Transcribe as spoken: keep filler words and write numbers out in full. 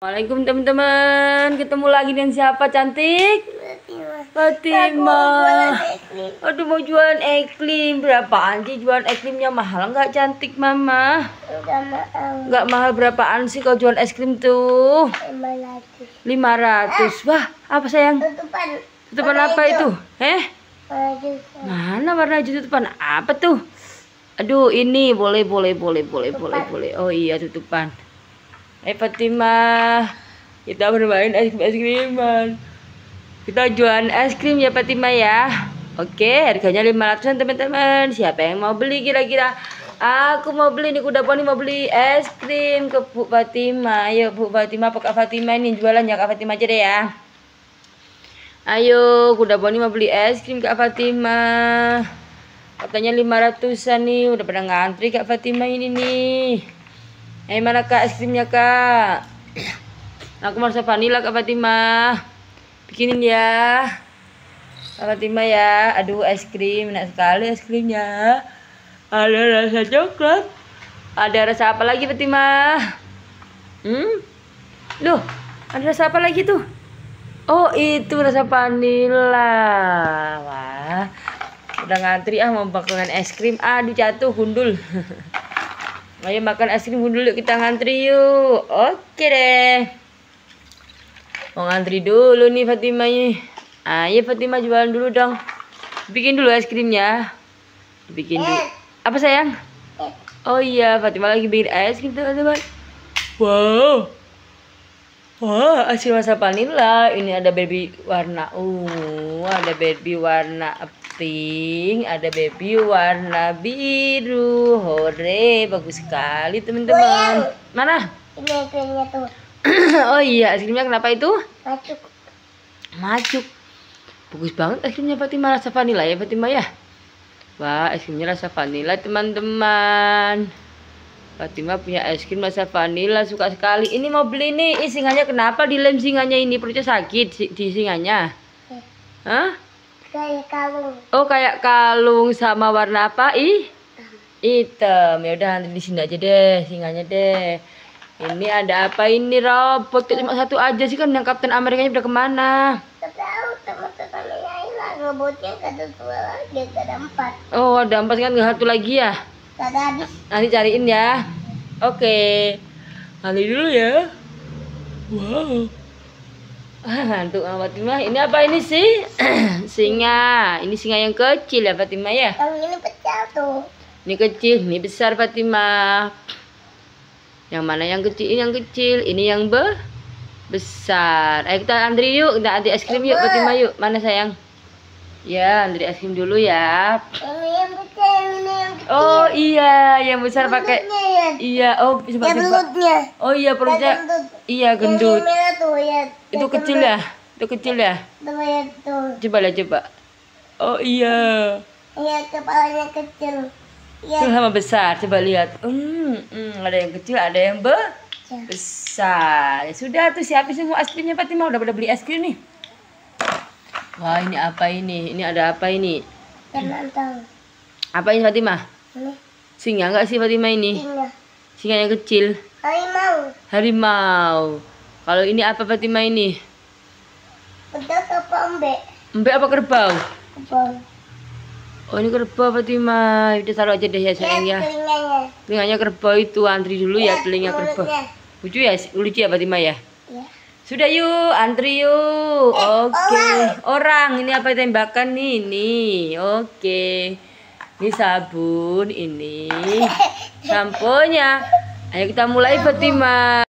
Assalamualaikum teman-teman, ketemu lagi dengan siapa cantik? Fatimah. Aduh mau jualan es krim, berapaan sih jualan es krimnya, mahal nggak cantik mama? Nggak mahal. Nggak mahal, berapaan sih kalau jualan es krim tuh? lima ratus. Wah, apa sayang? Tutupan. Tutupan apa itu? Eh? Warna hijau. Mana warna hijau tutupan? Apa tuh? Aduh, ini boleh boleh boleh boleh boleh boleh. Oh iya tutupan. Eh Fatimah, kita bermain es krim es kriman. Kita jualan es krim ya Fatimah ya. Oke, harganya lima ratusan teman-teman. Siapa yang mau beli kira-kira? Aku mau beli nih, kuda poni mau beli es krim ke Bu Fatimah. Ayo Bu Fatimah, apa Kak Fatimah ini jualan ya? Kak Fatimah aja deh ya. Ayo, kuda poni mau beli es krim Kak Fatimah. Katanya lima ratusan nih, udah pada ngantri Kak Fatimah ini nih. Eh mana Kak es krimnya Kak? Aku mau rasa vanila Kak Fatimah. Bikinin ya Kak Fatimah ya. Aduh es krim, enak sekali es krimnya. Ada rasa coklat. Ada rasa apa lagi Fatimah? Hmm? Loh, ada rasa apa lagi tuh? Oh itu rasa vanila. Wah, udah ngantri ah mau makan es krim. Aduh jatuh gundul. Ayo makan es krim dulu, kita ngantri yuk. Oke deh. Mau ngantri dulu nih Fatimah ini. Ayo Fatimah jualan dulu dong. Bikin dulu es krimnya. Bikin dulu. Apa sayang? Oh iya, Fatimah lagi bikin es krim teman-teman. Wow. Wah, es krim rasa vanila. Ini ada baby warna ungu, ada baby warna pink, ada baby warna biru. Hore, bagus sekali teman-teman. Mana? Ini es krimnya tuh. Oh iya, es krimnya kenapa itu? Macuk. Macuk. Bagus banget es krimnya Fatimah, rasa vanila ya Fatimah ya. Wah, es krimnya rasa vanila teman-teman. Fatimah punya es krim rasa vanila, suka sekali. Ini mau beli nih. Ih, singanya kenapa dilem singanya ini? Perutnya sakit di singanya. Hah? Kayak kalung. Oh kayak kalung, sama warna apa? Ih, hitam. Ya udah nanti di sini aja deh singanya deh. Ini ada apa ini robot? Cuma satu aja sih kan, yang Kapten Amerikanya udah kemana? Gak tahu, teman-teman yang hilang. Robotnya gak ada dua lagi, gak ada empat. Oh ada empat kan, nggak satu lagi ya? Gak ada habis. Nanti cariin ya. Oke, nanti dulu ya. Wow. Ah, ngantuk Fatimah. Ini apa ini sih? Singa. Ini singa yang kecil ya Fatimah ya. Yang ini pecah tuh. Ini kecil, ini besar Fatimah. Yang mana yang kecil? Ini yang kecil, ini yang be besar. Ayo kita antri yuk, kita antri es krim yuk Fatimah yuk. Mana sayang? Ya, antri es krim dulu ya. Ini yang pecah, ini yang kecil. Oh iya, yang besar pakai. Ya. Iya, oh coba Ya coba. belutnya. Oh iya perutnya. Gendut. Iya Yang gendut. ini merah tuh ya. Itu kecil ya? Itu kecil ya? Tuh ya tuh. Coba lah coba. Oh iya. Iya kepalanya kecil. Iya. Itu sama besar. Coba lihat. Hmm, hmm, ada yang kecil, ada yang be besar. Ya sudah tuh siapin semua es krimnya Fatimah. Udah pada beli es krim nih. Wah ini apa ini? Ini ada apa ini? Jangan tahu. Apa ini Fatimah? Ini Singa enggak sih Fatimah ini? singa. Singa yang kecil. Harimau. Harimau. Kalau ini apa Fatimah ini? Pedas apa embe? Embe apa kerbau? Kebal. Oh ini kerbau Fatimah. Udah taruh aja deh ya sayang ya. Telinganya. Telinganya kerbau itu, antri dulu ya telinga kerbau. mulutnya. Lucu ya, lucu ya Fatimah ya. Ya. Sudah yuk, antri yuk. Eh, Oke. Orang, ini apa tembakan nih? Nih, oke. Ini sabun, ini sampo-nya. Ayo kita mulai Fatimah.